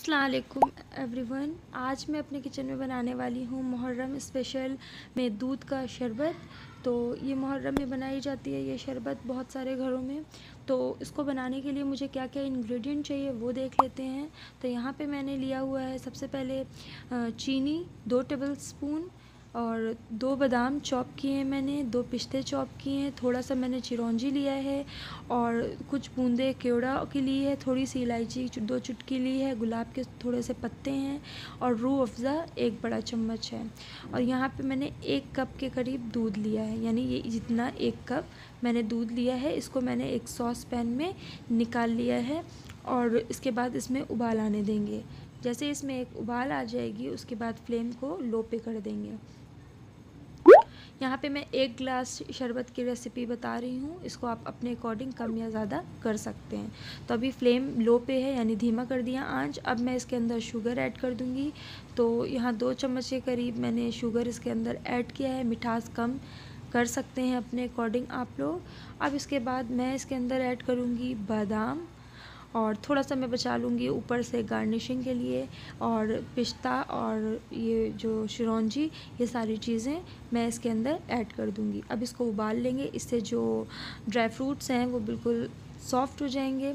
अस्सलाम वालेकुम एवरीवन। आज मैं अपने किचन में बनाने वाली हूँ मुहर्रम स्पेशल में दूध का शरबत। तो ये मुहर्रम में बनाई जाती है ये शरबत बहुत सारे घरों में। तो इसको बनाने के लिए मुझे क्या क्या इंग्रेडिएंट चाहिए वो देख लेते हैं। तो यहाँ पे मैंने लिया हुआ है सबसे पहले चीनी 2 टेबल स्पून, और 2 बादाम चॉप किए हैं मैंने, 2 पिस्ते चॉप किए हैं, थोड़ा सा मैंने चिरौंजी लिया है और कुछ बूंदे केवड़ा की ली है, थोड़ी सी इलायची 2 चुटकी ली है, गुलाब के थोड़े से पत्ते हैं और रूह अफ़ज़ा 1 बड़ा चम्मच है। और यहाँ पे मैंने 1 कप के करीब दूध लिया है, यानी ये जितना 1 कप मैंने दूध लिया है इसको मैंने एक सॉस पैन में निकाल लिया है और इसके बाद इसमें उबाल आने देंगे। जैसे इसमें एक उबाल आ जाएगी उसके बाद फ्लेम को लो पे कर देंगे। यहाँ पे मैं 1 गिलास शरबत की रेसिपी बता रही हूँ, इसको आप अपने अकॉर्डिंग कम या ज़्यादा कर सकते हैं। तो अभी फ्लेम लो पे है यानी धीमा कर दिया आंच। अब मैं इसके अंदर शुगर ऐड कर दूँगी। तो यहाँ 2 चम्मच के करीब मैंने शुगर इसके अंदर ऐड किया है। मिठास कम कर सकते हैं अपने अकॉर्डिंग आप लोग। अब इसके बाद मैं इसके अंदर ऐड करूँगी बादाम और थोड़ा सा मैं बचा लूँगी ऊपर से गार्निशिंग के लिए, और पिस्ता और ये जो चिरौंजी, ये सारी चीज़ें मैं इसके अंदर ऐड कर दूँगी। अब इसको उबाल लेंगे, इससे जो ड्राई फ्रूट्स हैं वो बिल्कुल सॉफ्ट हो जाएंगे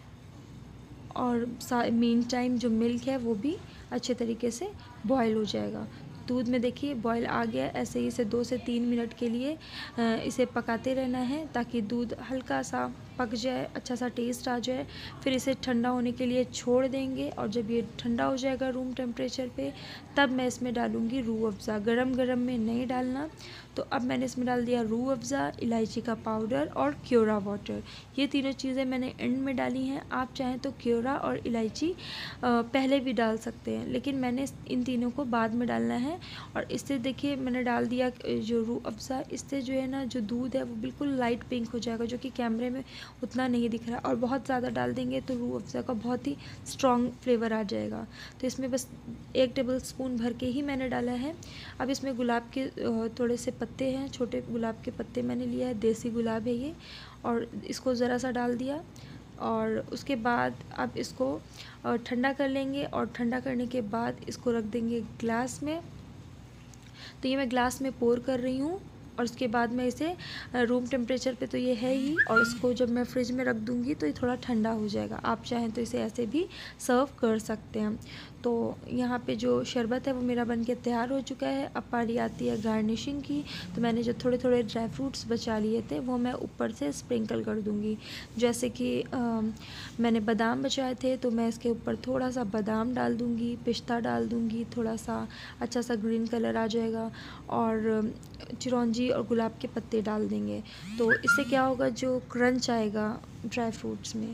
और मीन टाइम जो मिल्क है वो भी अच्छे तरीके से बॉयल हो जाएगा। दूध में देखिए बॉयल आ गया। ऐसे ही इसे 2 से 3 मिनट के लिए इसे पकाते रहना है ताकि दूध हल्का सा पक जाए, अच्छा सा टेस्ट आ जाए। फिर इसे ठंडा होने के लिए छोड़ देंगे और जब ये ठंडा हो जाएगा रूम टेम्परेचर पे तब मैं इसमें डालूँगी रूह अफ़ज़ा। गरम गरम में नहीं डालना। तो अब मैंने इसमें डाल दिया रूह अफ़ज़ा, इलायची का पाउडर और क्योरा वाटर। ये तीनों चीज़ें मैंने एंड में डाली हैं। आप चाहें तो क्योरा और इलायची पहले भी डाल सकते हैं, लेकिन मैंने इन तीनों को बाद में डालना है। और इससे देखिए मैंने डाल दिया जो रूह अफ़ज़ा, इससे जो है ना जो दूध है वो बिल्कुल लाइट पिंक हो जाएगा, जो कि कैमरे में उतना नहीं दिख रहा। और बहुत ज़्यादा डाल देंगे तो रूह अफ़ज़ा का बहुत ही स्ट्रॉन्ग फ्लेवर आ जाएगा। तो इसमें बस 1 टेबल स्पून भर के ही मैंने डाला है। अब इसमें गुलाब के थोड़े से पत्ते हैं, छोटे गुलाब के पत्ते मैंने लिया है, देसी गुलाब है ये, और इसको ज़रा सा डाल दिया। और उसके बाद अब इसको ठंडा कर लेंगे और ठंडा करने के बाद इसको रख देंगे ग्लास में। तो ये मैं ग्लास में पोर कर रही हूँ और उसके बाद मैं इसे रूम टेम्परेचर पे तो ये है ही, और इसको जब मैं फ्रिज में रख दूँगी तो ये थोड़ा ठंडा हो जाएगा। आप चाहें तो इसे ऐसे भी सर्व कर सकते हैं। तो यहाँ पे जो शरबत है वो मेरा बनके तैयार हो चुका है। अब पारी आती है गार्निशिंग की। तो मैंने जो थोड़े थोड़े ड्राई फ्रूट्स बचा लिए थे वो मैं ऊपर से स्प्रिंकल कर दूँगी। जैसे कि मैंने बादाम बचाए थे तो मैं इसके ऊपर थोड़ा सा बादाम डाल दूँगी, पिस्ता डाल दूँगी, थोड़ा सा अच्छा सा ग्रीन कलर आ जाएगा, और चिरौंजी और गुलाब के पत्ते डाल देंगे। तो इससे क्या होगा, जो क्रंच आएगा ड्राई फ्रूट्स में।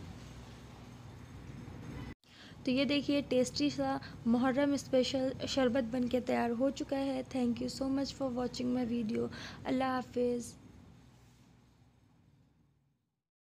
तो ये देखिए टेस्टी सा मुहर्रम स्पेशल शरबत बनके तैयार हो चुका है। Thank you so much for watching my video. Allah हाफिज़।